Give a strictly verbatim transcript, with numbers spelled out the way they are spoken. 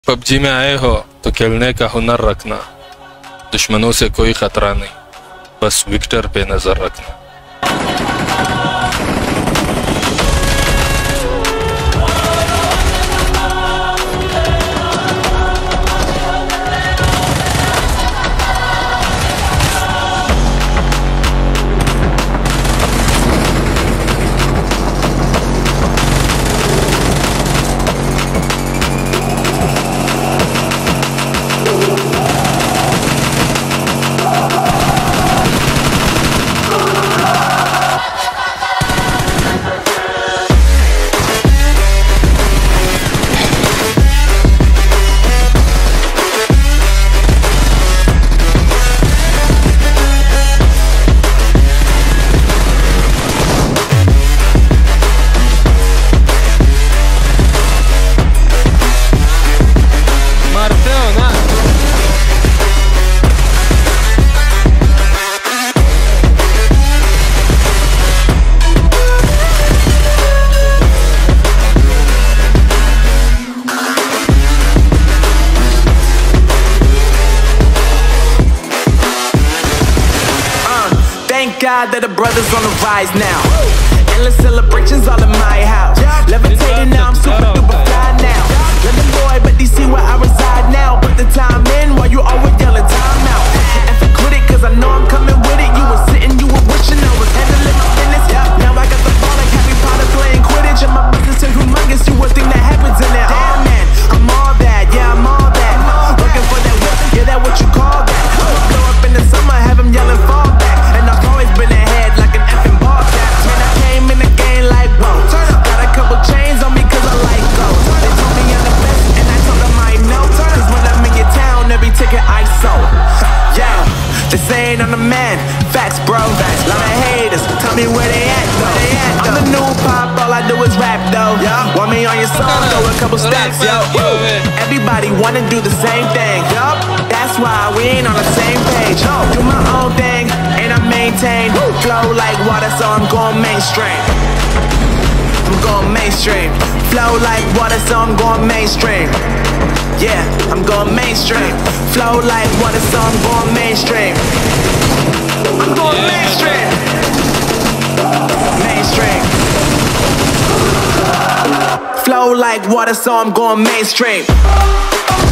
PUBG में आए हो तो खेलने का हुनर रखना, दुश्मनों से कोई खतरा नहीं, बस विक्टर पे नजर रखना। Thank God that the brothers on the rise now. Endless celebrations all in my house. Levitating now, I'm super duper fly now. Living boy, but they see where I reside now. Put the time in while you always yelling time out. And for quit it, cause I know I'm coming with it. You were sitting, you were wishing I was handling my business. Now I got the ball like Harry Potter playing Quidditch. And my business is humongous, you would think that happens in there. Damn man, I'm all that, yeah I'm all that. Looking for that whip, yeah that what you call that. I'ma blow up in the summer, have them yelling fall back. And I've always been ahead like an effing ball cap. Man, I came in the game like whoa. Got a couple chains on me cause I like gold. They told me I'm the best and I told them I know. Cause when I'm in your town, every ticket I sold. Yeah, they saying I'm the man. Facts bro, facts. Lot of haters, tell me where they at though. They at, though. I'm the new pop, all I do is rap though. Yeah. Want me on your song, throw a couple stacks, yo. Woo. Everybody wanna do the same thing. Yup, that's why we ain't on the same page. No, do my own thing and I maintain. Woo. Flow like water, so I'm going mainstream. I'm going mainstream. Flow like water, so I'm going mainstream. Yeah, I'm going mainstream. Flow like water, so I'm going mainstream. I'm going mainstream. Mainstream. Flow like water, so I'm going mainstream.